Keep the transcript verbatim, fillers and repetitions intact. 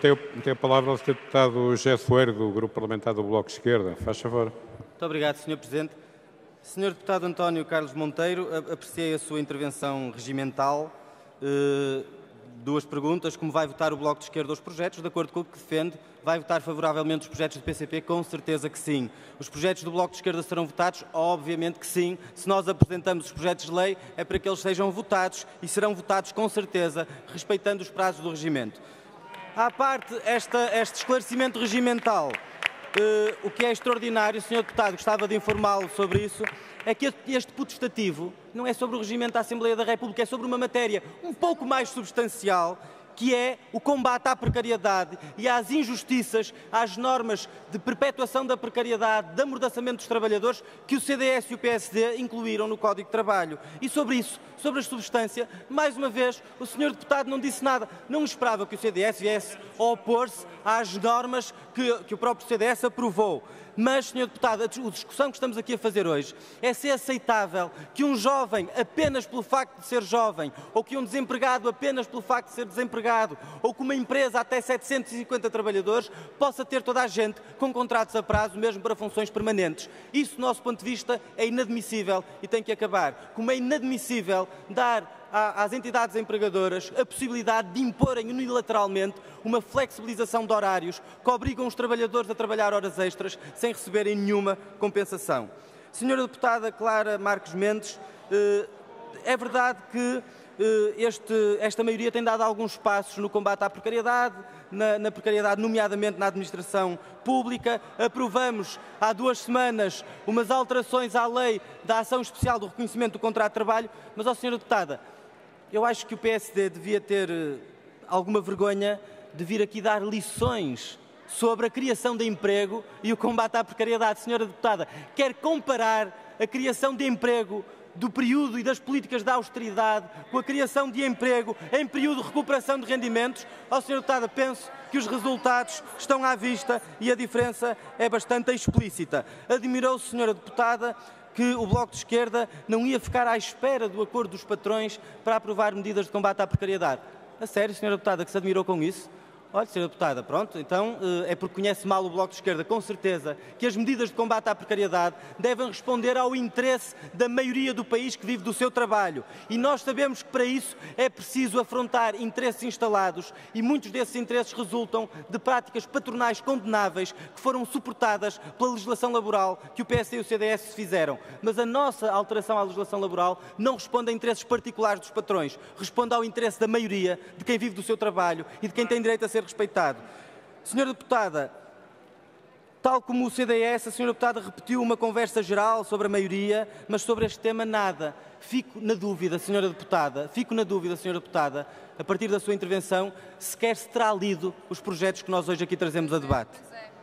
tem, tem a palavra o senhor Deputado José Soeiro, do Grupo Parlamentar do Bloco de Esquerda. Faz favor. Muito obrigado, senhor Presidente. senhor Deputado António Carlos Monteiro, apreciei a sua intervenção regimental. Uh, duas perguntas. Como vai votar o Bloco de Esquerda os projetos? De acordo com o que defende, vai votar favoravelmente os projetos do P C P? Com certeza que sim. Os projetos do Bloco de Esquerda serão votados? Obviamente que sim. Se nós apresentamos os projetos de lei, é para que eles sejam votados e serão votados com certeza, respeitando os prazos do regimento. À parte esta, este esclarecimento regimental, uh, o que é extraordinário, senhor Deputado, gostava de informá-lo sobre isso, é que este putestativo não é sobre o regimento da Assembleia da República, é sobre uma matéria um pouco mais substancial, que é o combate à precariedade e às injustiças, às normas de perpetuação da precariedade, de amordaçamento dos trabalhadores, que o C D S e o P S D incluíram no Código de Trabalho. E sobre isso, sobre a substância, mais uma vez, o senhor Deputado não disse nada. Não esperava que o C D S viesse a opor-se às normas que, que o próprio C D S aprovou. Mas, senhor Deputado, a discussão que estamos aqui a fazer hoje é se é aceitável que um jovem, apenas pelo facto de ser jovem, ou que um desempregado, apenas pelo facto de ser desempregado, ou que uma empresa até setecentos e cinquenta trabalhadores, possa ter toda a gente com contratos a prazo, mesmo para funções permanentes. Isso, do nosso ponto de vista, é inadmissível e tem que acabar. Como é inadmissível dar às entidades empregadoras a possibilidade de imporem unilateralmente uma flexibilização de horários que obrigam os trabalhadores a trabalhar horas extras sem receberem nenhuma compensação. Senhora Deputada Clara Marques Mendes, é verdade que este, esta maioria tem dado alguns passos no combate à precariedade, na, na precariedade nomeadamente na administração pública. Aprovamos há duas semanas umas alterações à lei da ação especial do reconhecimento do contrato de trabalho, mas, ó senhora Deputada, eu acho que o P S D devia ter alguma vergonha de vir aqui dar lições sobre a criação de emprego e o combate à precariedade. Senhora Deputada, quer comparar a criação de emprego do período e das políticas da austeridade com a criação de emprego em período de recuperação de rendimentos? Ó senhora Deputada, penso que os resultados estão à vista e a diferença é bastante explícita. Admirou-se, senhora Deputada, que o Bloco de Esquerda não ia ficar à espera do acordo dos patrões para aprovar medidas de combate à precariedade. A sério, senhora Deputada, que se admirou com isso? Olha, senhora Deputada, pronto, então é porque conhece mal o Bloco de Esquerda, com certeza, que as medidas de combate à precariedade devem responder ao interesse da maioria do país que vive do seu trabalho. E nós sabemos que para isso é preciso afrontar interesses instalados e muitos desses interesses resultam de práticas patronais condenáveis que foram suportadas pela legislação laboral que o P S D e o C D S fizeram. Mas a nossa alteração à legislação laboral não responde a interesses particulares dos patrões, responde ao interesse da maioria, de quem vive do seu trabalho e de quem tem direito a ser respeitado. Senhora Deputada, tal como o C D S, a senhora Deputada repetiu uma conversa geral sobre a maioria, mas sobre este tema nada. Fico na dúvida, senhora Deputada, fico na dúvida, senhora Deputada, a partir da sua intervenção, se quer se terá lido os projetos que nós hoje aqui trazemos a debate.